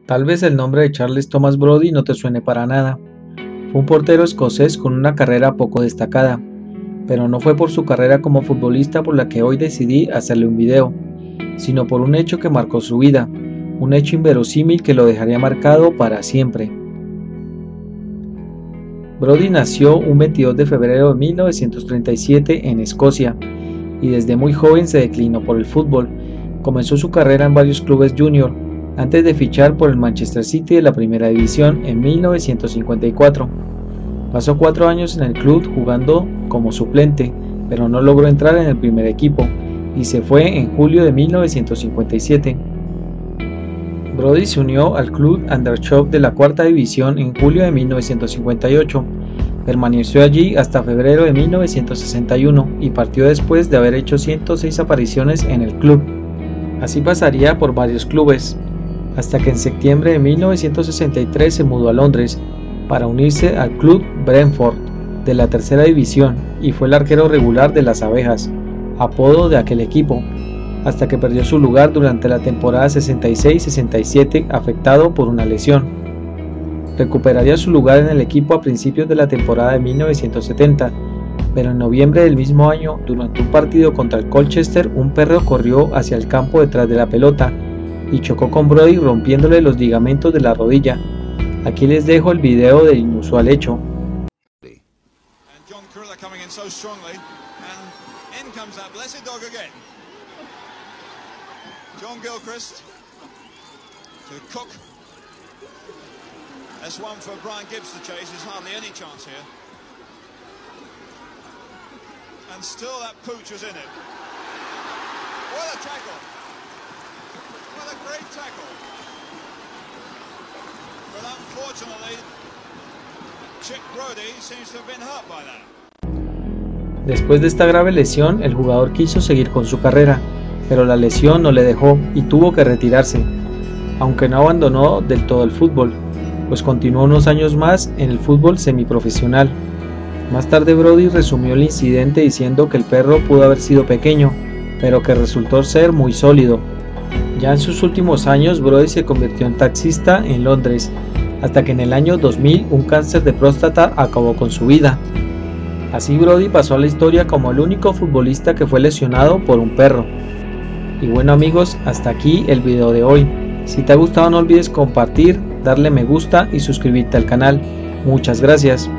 Tal vez el nombre de Charles Thomas Brodie no te suene para nada. Fue un portero escocés con una carrera poco destacada, pero no fue por su carrera como futbolista por la que hoy decidí hacerle un video, sino por un hecho que marcó su vida, un hecho inverosímil que lo dejaría marcado para siempre. Brodie nació un 22 de febrero de 1937 en Escocia, y desde muy joven se declinó por el fútbol. Comenzó su carrera en varios clubes junior, antes de fichar por el Manchester City de la Primera División en 1954. Pasó 4 años en el club jugando como suplente, pero no logró entrar en el primer equipo, y se fue en julio de 1957. Brodie se unió al club Aldershot de la Cuarta División en julio de 1958. Permaneció allí hasta febrero de 1961 y partió después de haber hecho 106 apariciones en el club. Así pasaría por varios clubes, hasta que en septiembre de 1963 se mudó a Londres para unirse al club Brentford de la Tercera División y fue el arquero regular de las Abejas, apodo de aquel equipo, hasta que perdió su lugar durante la temporada 66-67 afectado por una lesión. Recuperaría su lugar en el equipo a principios de la temporada de 1970, pero en noviembre del mismo año, durante un partido contra el Colchester, un perro corrió hacia el campo detrás de la pelota y chocó con Brodie rompiéndole los ligamentos de la rodilla. Aquí les dejo el video del inusual hecho. John Gilchrist to Cook. That's one for Brian Gibbs to chase. There's hardly any chance here. And still that pooch was in it. What a tackle. What a great tackle. But unfortunately, Chick Brodie seems to have been hurt by that. Después de esta grave lesión, el jugador quiso seguir con su carrera, pero la lesión no le dejó y tuvo que retirarse, aunque no abandonó del todo el fútbol, pues continuó unos años más en el fútbol semiprofesional. Más tarde Brodie resumió el incidente diciendo que el perro pudo haber sido pequeño, pero que resultó ser muy sólido. Ya en sus últimos años Brodie se convirtió en taxista en Londres, hasta que en el año 2000 un cáncer de próstata acabó con su vida. Así Brodie pasó a la historia como el único futbolista que fue lesionado por un perro. Y bueno amigos, hasta aquí el video de hoy. Si te ha gustado no olvides compartir, darle me gusta y suscribirte al canal. Muchas gracias.